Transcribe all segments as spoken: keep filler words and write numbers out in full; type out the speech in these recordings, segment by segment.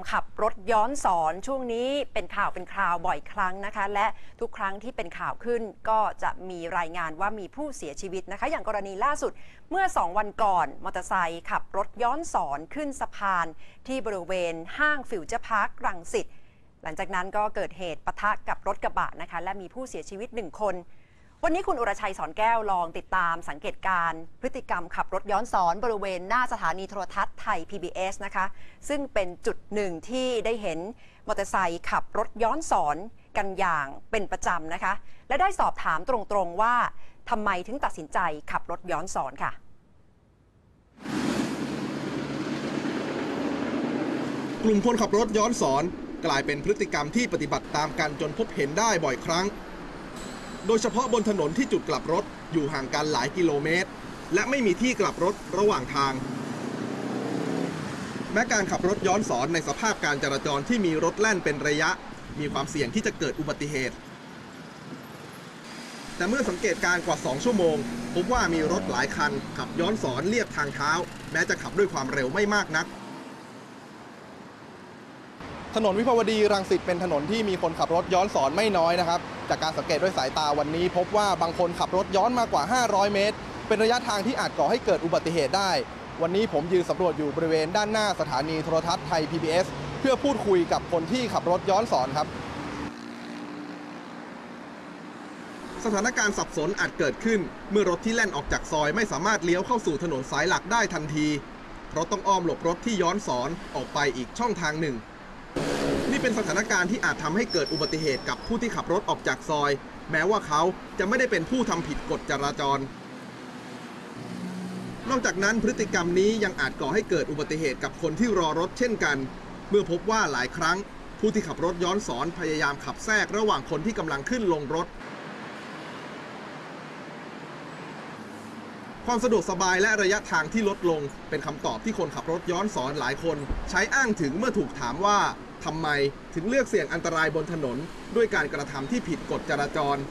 ขับรถย้อนสอนช่วงนี้เป็นข่าวเป็นคราวบ่อยครั้งนะคะและทุกครั้งที่เป็นข่าวขึ้นก็จะมีรายงานว่ามีผู้เสียชีวิตนะคะอย่างกรณีล่าสุดเมื่อสองวันก่อนมอเตอร์ไซค์ขับรถย้อนสอนขึ้นสะพานที่บริเวณห้างฟิวเจอร์พาร์ครังสิตหลังจากนั้นก็เกิดเหตุปะทะกับรถกระบะนะคะและมีผู้เสียชีวิตหนึ่งคนวันนี้คุณอุรชัยสอนแก้วลองติดตามสังเกตการพฤติกรรมขับรถย้อนสอนบริเวณหน้าสถานีโทรทัศน์ไทย พี บี เอส นะคะซึ่งเป็นจุดหนึ่งที่ได้เห็นมอเตอร์ไซค์ขับรถย้อนสอนกันอย่างเป็นประจำนะคะและได้สอบถามตรงๆว่าทำไมถึงตัดสินใจขับรถย้อนสอนค่ะกลุ่มคนขับรถย้อนสอนกลายเป็นพฤติกรรมที่ปฏิบัติตามกันจนพบเห็นได้บ่อยครั้งโดยเฉพาะบนถนนที่จุดกลับรถอยู่ห่างกันหลายกิโลเมตรและไม่มีที่กลับรถระหว่างทางแม้การขับรถย้อนสอนในสภาพการจราจรที่มีรถแล่นเป็นระยะมีความเสี่ยงที่จะเกิดอุบัติเหตุแต่เมื่อสังเกตการกว่าสองชั่วโมงพบว่ามีรถหลายคันขับย้อนสอนเลียบทางเท้าแม้จะขับด้วยความเร็วไม่มากนักถนนวิภาวดีรังสิตเป็นถนนที่มีคนขับรถย้อนสอนไม่น้อยนะครับจากการสังเกตด้วยสายตาวันนี้พบว่าบางคนขับรถย้อนมากว่าห้าร้อยเมตรเป็นระยะทางที่อาจก่อให้เกิดอุบัติเหตุได้วันนี้ผมยืนสำรวจอยู่บริเวณด้านหน้าสถานีโทรทัศน์ไทย พี บี เอส เพื่อพูดคุยกับคนที่ขับรถย้อนสอนครับสถานการณ์สับสนอาจเกิดขึ้นเมื่อรถที่แล่นออกจากซอยไม่สามารถเลี้ยวเข้าสู่ถนนสายหลักได้ทันทีเพราะต้องอ้อมหลบรถที่ย้อนสอนออกไปอีกช่องทางหนึ่งนี่เป็นสถานการณ์ที่อาจทำให้เกิดอุบัติเหตุกับผู้ที่ขับรถออกจากซอยแม้ว่าเขาจะไม่ได้เป็นผู้ทำผิดกฎจราจรนอกจากนั้นพฤติกรรมนี้ยังอาจก่อให้เกิดอุบัติเหตุกับคนที่รอรถเช่นกันเมื่อพบว่าหลายครั้งผู้ที่ขับรถย้อนสอนพยายามขับแทรกระหว่างคนที่กำลังขึ้นลงรถความสะดวกสบายและระยะทางที่ลดลงเป็นคำตอบที่คนขับรถย้อนสอนหลายคนใช้อ้างถึงเมื่อถูกถามว่าทำไมถึงเลือกเสี่ยงอันตรายบนถนนด้วยการกระทำที่ผิดกฎจราจร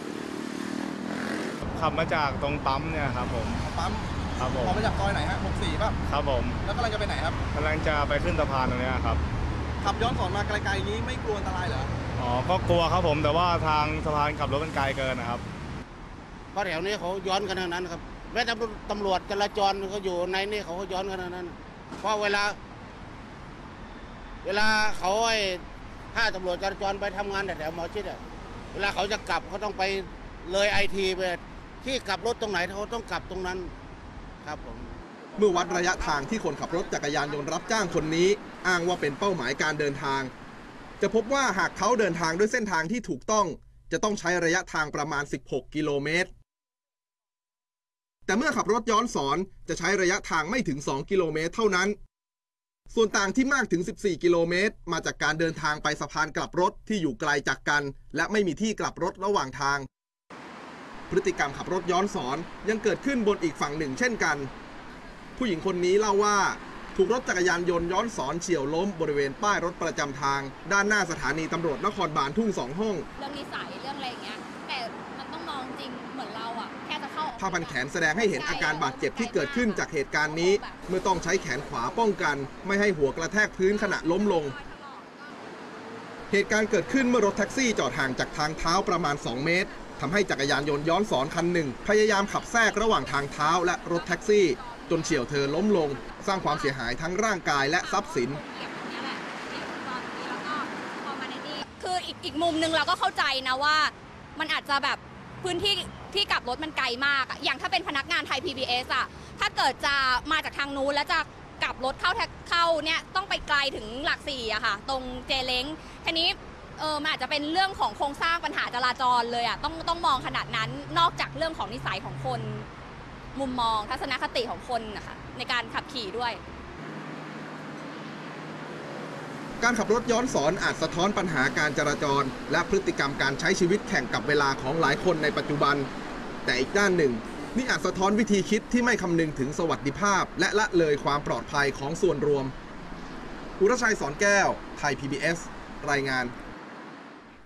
ขับมาจากตรงปั๊มเนี่ยครับผมปั๊มครับผมออกมาจากซอยไหนฮะหกสี่ป่ะครับผมแล้วกำลังจะไปไหนครับกำลังจะไปขึ้นสะพานตรงนี้ครับขับย้อนสอนมาไกลๆอย่างนี้ไม่กลัวอันตรายเหรออ๋อก็กลัวครับผมแต่ว่าทางสะพานขับรถมันไกลเกินนะครับเพราะแถวนี้เขาย้อนกันทั้งนั้นครับแม้ตำรวจจราจรเขาอยู่ในนี่เขาก็ย้อนกันทั้งนั้นเพราะเวลาเวลาเขาไอ้ถ้าตำรวจจราจรไปทำงานแถวหมอชิดอ่ะเวลาเขาจะกลับเขาต้องไปเลยไอทีไปที่กลับรถตรงไหนเขาต้องกลับตรงนั้นครับผมเมื่อวัดระยะทางที่คนขับรถจักรยานยนต์รับจ้างคนนี้อ้างว่าเป็นเป้าหมายการเดินทางจะพบว่าหากเขาเดินทางด้วยเส้นทางที่ถูกต้องจะต้องใช้ระยะทางประมาณสิบหกกิโลเมตรแต่เมื่อขับรถย้อนสอนจะใช้ระยะทางไม่ถึงสองกิโลเมตรเท่านั้นส่วนต่างที่มากถึงสิบสี่กิโลเมตรมาจากการเดินทางไปสะพานกลับรถที่อยู่ไกลจากกันและไม่มีที่กลับรถระหว่างทางพฤติกรรมขับรถย้อนสอนยังเกิดขึ้นบนอีกฝั่งหนึ่งเช่นกันผู้หญิงคนนี้เล่าว่าถูกรถจักรยานยนต์ย้อนสอนเฉี่ยวล้มบริเวณป้ายรถประจำทางด้านหน้าสถานีตำรวจนครบาลทุ่งสองห้องเรื่องนิสัยเรื่องอะไรอย่างเงี้ยแต่มันต้องมองจริงเหมือนเราอ่ะแค่จะเข้าผ้าพันแขนแสดงให้เห็นอาการบาดเจ็บที่เกิดขึ้นจากเหตุการณ์นี้เมื่อต้องใช้แขนขวาป้องกันไม่ให้หัวกระแทกพื้นขณะล้มลงเหตุการณ์เกิดขึ้นเมื่อรถแท็กซี่จอดห่างจากทางเท้าประมาณสองเมตรทำให้จักรยานยนต์ย้อนสอนคันหนึ่งพยายามขับแทรกระหว่างทางเท้าและรถแท็กซี่จนเฉี่ยวเธอล้มลงสร้างความเสียหายทั้งร่างกายและทรัพย์สินคืออีกอีกมุมนึงเราก็เข้าใจนะว่ามันอาจจะแบบพื้นที่ที่กลับรถมันไกลมากอย่างถ้าเป็นพนักงานไทย พี บี เอส อ่ะถ้าเกิดจะมาจากทางนู้นแล้วจะกลับรถเข้าเข้าเนี่ยต้องไปไกลถึงหลักสี่อะค่ะตรงเจเล้งทีนี้เออมันอาจจะเป็นเรื่องของโครงสร้างปัญหาจราจรเลยอ่ะต้องต้องมองขนาดนั้นนอกจากเรื่องของนิสัยของคนมุมมองทัศนคติของคนนะคะในการขับขี่ด้วยการขับรถย้อนสอนอาจสะท้อนปัญหาการจราจรและพฤติกรรมการใช้ชีวิตแข่งกับเวลาของหลายคนในปัจจุบันแต่อีกด้านหนึ่งนี่อาจสะท้อนวิธีคิดที่ไม่คำนึงถึงสวัสดิภาพและละเลยความปลอดภัยของส่วนรวมอุรชัยสอนแก้วไทย พี บี เอส รายงาน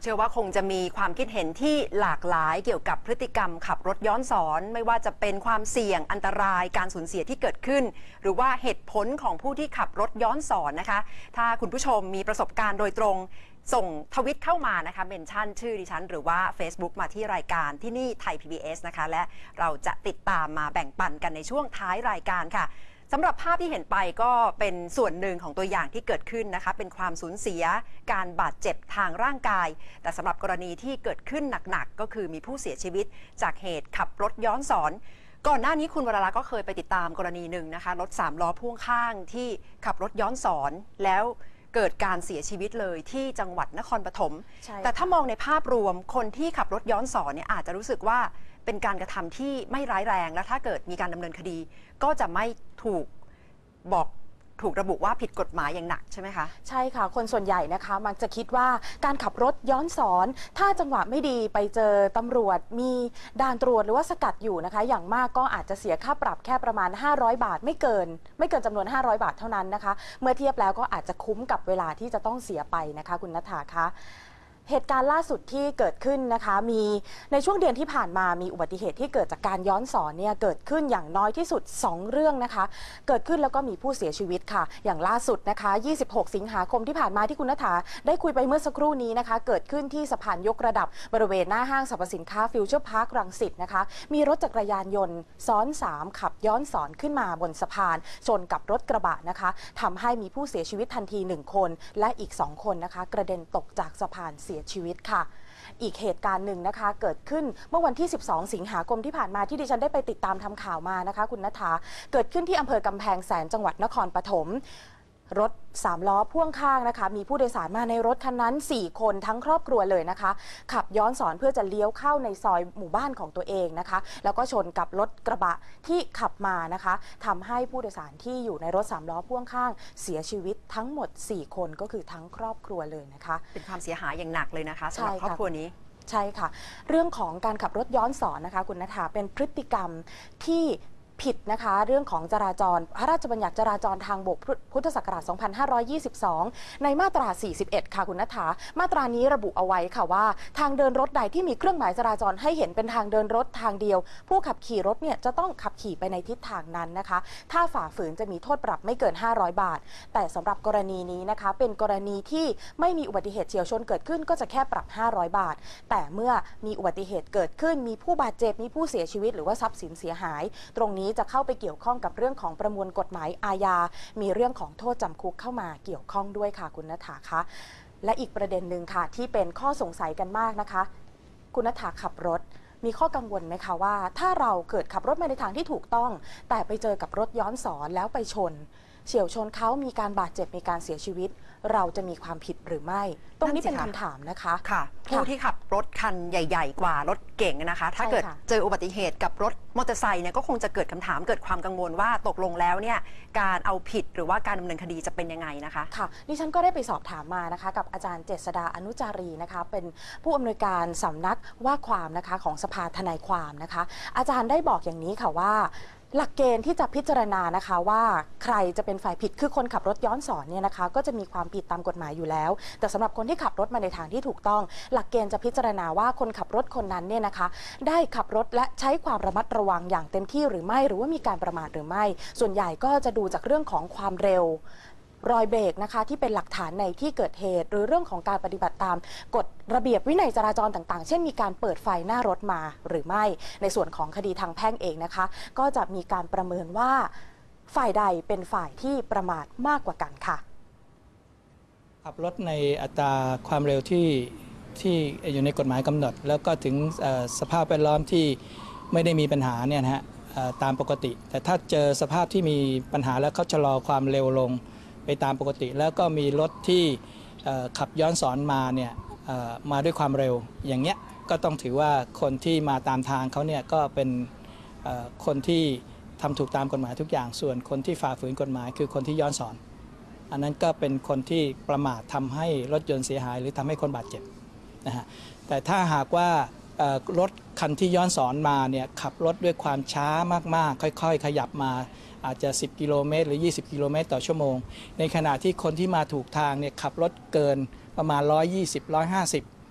เชื่อว่าคงจะมีความคิดเห็นที่หลากหลายเกี่ยวกับพฤติกรรมขับรถย้อนสอนไม่ว่าจะเป็นความเสี่ยงอันตรายการสูญเสียที่เกิดขึ้นหรือว่าเหตุผลของผู้ที่ขับรถย้อนสอนนะคะถ้าคุณผู้ชมมีประสบการณ์โดยตรงส่งทวิตเข้ามานะคะเมนชั่นชื่อดิฉันหรือว่า Facebook มาที่รายการที่นี่ไทย พี บี เอส นะคะและเราจะติดตามมาแบ่งปันกันในช่วงท้ายรายการค่ะสำหรับภาพที่เห็นไปก็เป็นส่วนหนึ่งของตัวอย่างที่เกิดขึ้นนะคะเป็นความสูญเสียการบาดเจ็บทางร่างกายแต่สำหรับกรณีที่เกิดขึ้นหนักๆก็คือมีผู้เสียชีวิตจากเหตุขับรถย้อนสอนก่อนหน้านี้คุณวราลักษณ์ก็เคยไปติดตามกรณีหนึ่งนะคะรถสามล้อพ่วงข้างที่ขับรถย้อนสอนแล้วเกิดการเสียชีวิตเลยที่จังหวัดนครปฐมแต่ถ้ามองในภาพรวมคนที่ขับรถย้อนสอนเนี่ยอาจจะรู้สึกว่าเป็นการกระทำที่ไม่ร้ายแรงและถ้าเกิดมีการดำเนินคดีก็จะไม่ถูกบอกถูกระบุว่าผิดกฎหมายอย่างหนักใช่ไหมคะใช่ค่ะคนส่วนใหญ่นะคะมักจะคิดว่าการขับรถย้อนสอนถ้าจังหวะไม่ดีไปเจอตำรวจมีด่านตรวจหรือว่าสกัดอยู่นะคะอย่างมากก็อาจจะเสียค่าปรับแค่ประมาณห้าร้อยบาทไม่เกินไม่เกินจำนวนห้าร้อยบาทเท่านั้นนะคะเมื่อเทียบแล้วก็อาจจะคุ้มกับเวลาที่จะต้องเสียไปนะคะคุณณฐาคะเหตุการณ์ล่าสุดที่เกิดขึ้นนะคะมีในช่วงเดือนที่ผ่านมามีอุบัติเหตุที่เกิดจากการย้อนสอนเนี่ยเกิดขึ้นอย่างน้อยที่สุดสองเรื่องนะคะเกิดขึ้นแล้วก็มีผู้เสียชีวิตค่ะอย่างล่าสุดนะคะยี่สิบหกสิงหาคมที่ผ่านมาที่คุณณฐาได้คุยไปเมื่อสักครู่นี้นะคะเกิดขึ้นที่สะพานยกระดับบริเวณหน้าห้างสรรพสินค้าฟิวเจอร์พาร์ครังสิตนะคะมีรถจักรยานยนต์ซ้อนสามขับย้อนสอนขึ้นมาบนสะพานชนกับรถกระบะนะคะทำให้มีผู้เสียชีวิตทันทีหนึ่งคนและอีกสองคนนะคะกระเด็นตกจากสะพานเสียชีวิตค่ะอีกเหตุการณ์หนึ่งนะคะเกิดขึ้นเมื่อวันที่สิบสองสิงหาคมที่ผ่านมาที่ดิฉันได้ไปติดตามทำข่าวมานะคะคุณณฐาเกิดขึ้นที่อำเภอกำแพงแสนจังหวัดนครปฐมรถสามล้อพ่วงข้างนะคะมีผู้โดยสารมาในรถคันนั้นสี่คนทั้งครอบครัวเลยนะคะขับย้อนสอนเพื่อจะเลี้ยวเข้าในซอยหมู่บ้านของตัวเองนะคะแล้วก็ชนกับรถกระบะที่ขับมานะคะทำให้ผู้โดยสารที่อยู่ในรถสามล้อพ่วงข้างเสียชีวิตทั้งหมดสี่คนก็คือทั้งครอบครัวเลยนะคะเป็นความเสียหายอย่างหนักเลยนะคะสำหรับครอบครัวนี้ใช่ค่ะเรื่องของการขับรถย้อนสอนนะคะคุณณฐาเป็นพฤติกรรมที่ผิดนะคะเรื่องของจราจรพระราชบัญญัติจราจรทางบกพุทธศักราช สองพันห้าร้อยยี่สิบสอง ในมาตรา สี่สิบเอ็ด ค่ะคุณณฐามาตรานี้ระบุเอาไว้ค่ะว่าทางเดินรถใดที่มีเครื่องหมายจราจรให้เห็นเป็นทางเดินรถทางเดียวผู้ขับขี่รถเนี่ยจะต้องขับขี่ไปในทิศทางนั้นนะคะถ้าฝ่าฝืนจะมีโทษปรับไม่เกินห้าร้อยบาทแต่สำหรับกรณีนี้นะคะเป็นกรณีที่ไม่มีอุบัติเหตุเฉียวชนเกิดขึ้นก็จะแค่ปรับห้าร้อยบาทแต่เมื่อมีอุบัติเหตุเกิดขึ้นมีผู้บาดเจ็บมีผู้เสียชีวิตหรือว่าทรัพย์สินเสียหายตรงนี้จะเข้าไปเกี่ยวข้องกับเรื่องของประมวลกฎหมายอาญามีเรื่องของโทษจำคุกเข้ามาเกี่ยวข้องด้วยค่ะคุณณฐาคะและอีกประเด็นหนึ่งค่ะที่เป็นข้อสงสัยกันมากนะคะคุณณฐาขับรถมีข้อกังวลไหมคะว่าถ้าเราเกิดขับรถมาในทางที่ถูกต้องแต่ไปเจอกับรถย้อนสอนแล้วไปชนเฉี่ยวชนเขามีการบาดเจ็บมีการเสียชีวิตเราจะมีความผิดหรือไม่ตรงนี้เป็นคำถามนะคะค่ะผู้ที่ขับรถคันใหญ่ๆกว่ารถเก่งนะคะถ้าเกิดเจออุบัติเหตุกับรถมอเตอร์ไซค์เนี่ยก็คงจะเกิดคำถามเกิดความกังวลว่าตกลงแล้วเนี่ยการเอาผิดหรือว่าการดำเนินคดีจะเป็นยังไงนะคะค่ะดิฉันก็ได้ไปสอบถามมานะคะกับอาจารย์เจษฎาอนุจารีนะคะเป็นผู้อำนวยการสำนักว่าความนะคะของสภาทนายความนะคะอาจารย์ได้บอกอย่างนี้ค่ะว่าหลักเกณฑ์ที่จะพิจารณานะคะว่าใครจะเป็นฝ่ายผิดคือคนขับรถย้อนสอนเนี่ยนะคะก็จะมีความผิดตามกฎหมายอยู่แล้วแต่สำหรับคนที่ขับรถมาในทางที่ถูกต้องหลักเกณฑ์จะพิจารณาว่าคนขับรถคนนั้นเนี่ยนะคะได้ขับรถและใช้ความระมัดระวังอย่างเต็มที่หรือไม่หรือว่ามีการประมาทหรือไม่ส่วนใหญ่ก็จะดูจากเรื่องของความเร็วรอยเบรกนะคะที่เป็นหลักฐานในที่เกิดเหตุหรือเรื่องของการปฏิบัติตามกฎระเบียบวินัยจราจรต่างๆเช่นมีการเปิดไฟหน้ารถมาหรือไม่ในส่วนของคดีทางแพ่งเองนะคะก็จะมีการประเมินว่าฝ่ายใดเป็นฝ่ายที่ประมาทมากกว่ากันค่ะขับรถในอัตราความเร็วที่ที่อยู่ในกฎหมายกำหนดแล้วก็ถึงสภาพแวดล้อมที่ไม่ได้มีปัญหาเนี่ยนะฮะตามปกติแต่ถ้าเจอสภาพที่มีปัญหาแล้วเขาชะลอความเร็วลงไปตามปกติแล้วก็มีรถที่ขับย้อนสอนมาเนี่ยมาด้วยความเร็วอย่างเงี้ยก็ต้องถือว่าคนที่มาตามทางเขาเนี่ยก็เป็นคนที่ทำถูกตามกฎหมายทุกอย่างส่วนคนที่ฝ่าฝืนกฎหมายคือคนที่ย้อนสอนอันนั้นก็เป็นคนที่ประมาททำให้รถยนต์เสียหายหรือทำให้คนบาดเจ็บนะฮะแต่ถ้าหากว่ารถคันที่ย้อนสอนมาเนี่ยขับรถด้วยความช้ามากๆค่อยๆขยับมาอาจจะสิบกิโลเมตรหรือยี่สิบกิโลเมตรต่อชั่วโมงในขณะที่คนที่มาถูกทางเนี่ยขับรถเกินประมาณหนึ่งร้อยยี่สิบ หนึ่งร้อยห้าสิบ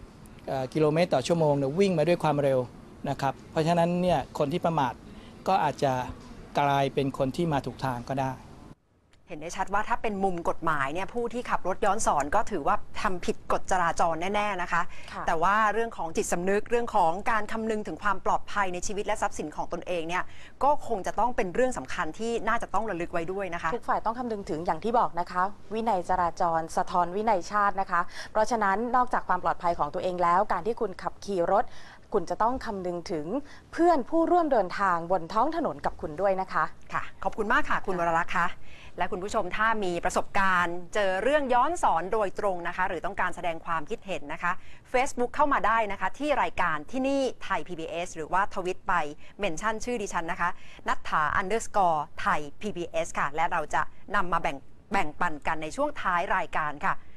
เอ่อกิโลเมตรต่อชั่วโมงเนี่ยวิ่งมาด้วยความเร็วนะครับเพราะฉะนั้นเนี่ยคนที่ประมาทก็อาจจะกลายเป็นคนที่มาถูกทางก็ได้เห็นได้ชัดว่าถ้าเป็นมุมกฎหมายเนี่ยผู้ที่ขับรถย้อนสอนก็ถือว่าทำผิดกฎจราจรแน่ๆนะคะแต่ว่าเรื่องของจิตสำนึกเรื่องของการคำนึงถึงความปลอดภัยในชีวิตและทรัพย์สินของตนเองเนี่ยก็คงจะต้องเป็นเรื่องสำคัญที่น่าจะต้องระลึกไว้ด้วยนะคะทุกฝ่ายต้องคำนึงถึงอย่างที่บอกนะคะวินัยจราจรสะท้อนวินัยชาตินะคะเพราะฉะนั้นนอกจากความปลอดภัยของตัวเองแล้วการที่คุณขับขี่รถคุณจะต้องคำนึงถึงเพื่อนผู้ร่วมเดินทางบนท้องถนนกับคุณด้วยนะคะค่ะขอบคุณมากค่ะคุณวรรักษ์ค่ะและคุณผู้ชมถ้ามีประสบการณ์เจอเรื่องย้อนสอนโดยตรงนะคะหรือต้องการแสดงความคิดเห็นนะคะ Facebook เข้ามาได้นะคะที่รายการที่นี่ไทย พี บี เอส หรือว่าทวิตไปเมนชั่นชื่อดิฉันนะคะนัทธา underscore ไทย พี บี เอส ค่ะและเราจะนำมาแบ่งแบ่งปันกันในช่วงท้ายรายการค่ะ